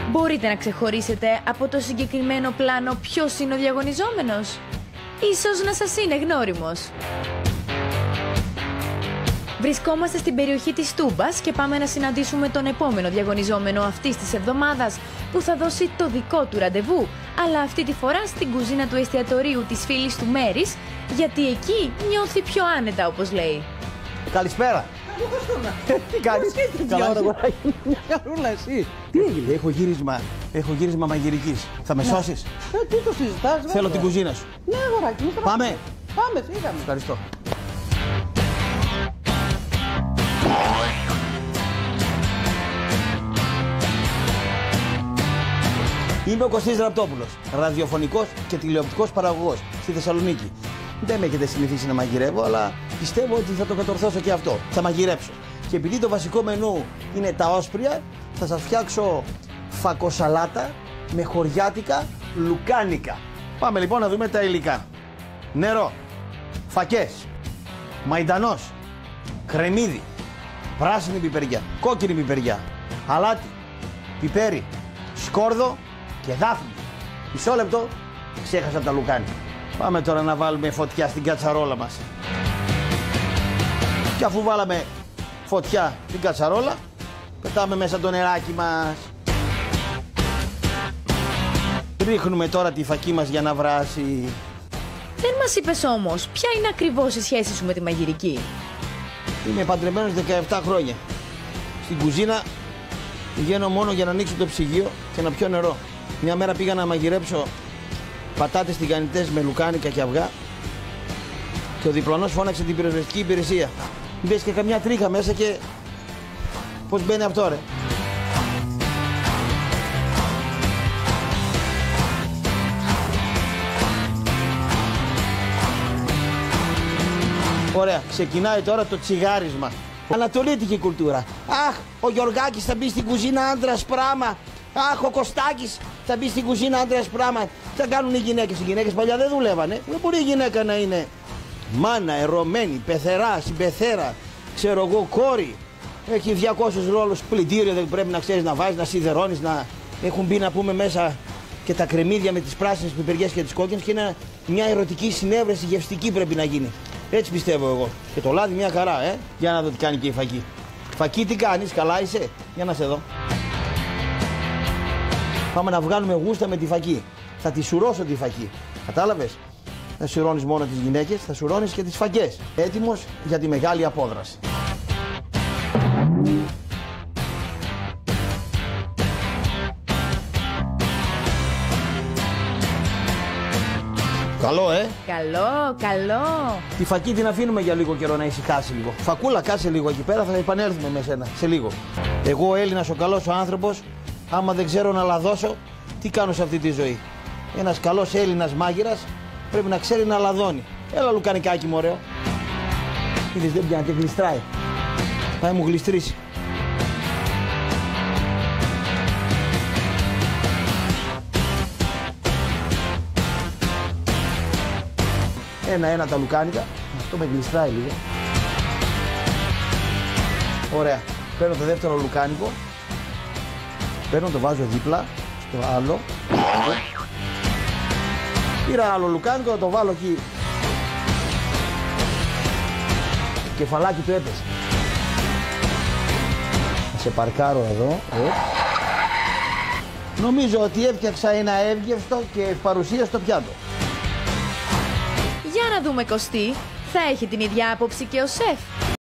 Μπορείτε να ξεχωρίσετε από το συγκεκριμένο πλάνο ποιος είναι ο διαγωνιζόμενος? Ίσως να σας είναι γνώριμος. Βρισκόμαστε στην περιοχή της Τούμπας και πάμε να συναντήσουμε τον επόμενο διαγωνιζόμενο αυτής της εβδομάδας που θα δώσει το δικό του ραντεβού, αλλά αυτή τη φορά στην κουζίνα του εστιατορίου της φίλης του Μέρης, γιατί εκεί νιώθει πιο άνετα, όπως λέει. Καλησπέρα. Τι κάνεις? Καλά το κοράκι. Μια εσύ. Τι έγινε? Έχω γύρισμα μαγειρικής. Θα με σώσεις? Τι το συζητάς? Θέλω την κουζίνα σου. Ναι, αγοράκι μου. Πάμε. Πάμε, φύγαμε. Ευχαριστώ. Είμαι ο Κωστής Ραπτόπουλος, ραδιοφωνικός και τηλεοπτικός παραγωγός στη Θεσσαλονίκη. Δεν με έχετε συνηθίσει να μαγειρεύω, αλλά πιστεύω ότι θα το κατορθώσω και αυτό. Θα μαγειρέψω. Και επειδή το βασικό μενού είναι τα όσπρια, θα σας φτιάξω φακοσαλάτα με χωριάτικα λουκάνικα. Πάμε λοιπόν να δούμε τα υλικά. Νερό, φακές, μαϊντανός, κρεμμύδι, πράσινη πιπεριά, κόκκινη πιπεριά, αλάτι, πιπέρι, σκόρδο και δάφνη. Μισό λεπτό, ξέχασα τα λουκάνικα. Πάμε τώρα να βάλουμε φωτιά στην κατσαρόλα μας. Και αφού βάλαμε φωτιά στην κατσαρόλα, πετάμε μέσα το νεράκι μας. Ρίχνουμε τώρα τη φακή μας για να βράσει. Δεν μας είπες όμως, ποια είναι ακριβώς η σχέση σου με τη μαγειρική? Είμαι παντρεμένος 17 χρόνια. Στην κουζίνα πηγαίνω μόνο για να ανοίξω το ψυγείο και να πιω νερό. Μια μέρα πήγα να μαγειρέψω πατάτες τηγανιτές με λουκάνικα και αυγά και ο διπλανός φώναξε την πυροσβεστική υπηρεσία. Μπες και καμιά τρίχα μέσα και... πώς μπαίνει αυτό, ρε? Ωραία, ξεκινάει τώρα το τσιγάρισμα. Ανατολίτικη κουλτούρα. Αχ, ο Γιωργάκης θα μπει στην κουζίνα άντρας πράμα. Αχ, ο Κωστάκης θα μπει στην κουζίνα άντρας πράμα. Τι θα κάνουν οι γυναίκες? Οι γυναίκες παλιά δεν δουλεύανε. Δεν μπορεί η γυναίκα να είναι μάνα, ερωμένη, πεθερά, συμπεθέρα, ξέρω εγώ, κόρη. Έχει 200 ρόλους, πλυντήριο δεν πρέπει να ξέρεις να βάζεις, να σιδερώνεις, να έχουν μπει να πούμε μέσα και τα κρεμμύδια με τις πράσινες πιπεριές και τις κόκκινες και είναι μια ερωτική συνέβρεση γευστική πρέπει να γίνει. Έτσι πιστεύω εγώ. Και το λάδι μια χαρά, Για να δω τι κάνει και η φακή. Φακή, τι κάνεις, καλά είσαι? Για να σε δω. Πάμε να βγάλουμε γούστα με τη φακή. Θα τη σουρώσω τη φακή. Κατάλαβες? Δεν σουρώνεις μόνο τις γυναίκες, θα σουρώνεις και τις φακές. Έτοιμος για τη μεγάλη απόδραση. Καλό, Καλό, καλό. Τη φακή την αφήνουμε για λίγο καιρό να ησυχάσει λίγο. Φακούλα, κάτσε λίγο εκεί πέρα, θα επανέλθουμε με σένα σε λίγο. Εγώ, Έλληνας ο καλός ο άνθρωπος, άμα δεν ξέρω να λαδώσω, τι κάνω σε αυτή τη ζωή? Ένας καλός Έλληνας μάγειρας πρέπει να ξέρει να λαδώνει. Έλα λουκανικάκι μου, ωραίο. Είδες, δεν πιάνει και γλιστράει. Θα μου γλιστρήσει. Ένα-ένα τα λουκάνικα. Αυτό με γλιστράει λίγο. Ωραία. Παίρνω το δεύτερο λουκάνικο. Παίρνω, το βάζω δίπλα στο άλλο. Πήρα άλλο λουκάνικο, θα το βάλω εκεί. Κεφαλάκι του έπεσε. Θα σε παρκάρω εδώ. Νομίζω ότι έφτιαξα ένα εύγευστο και παρουσία στο πιάτο. Για να δούμε, Κωστή, θα έχει την ίδια άποψη και ο σεφ?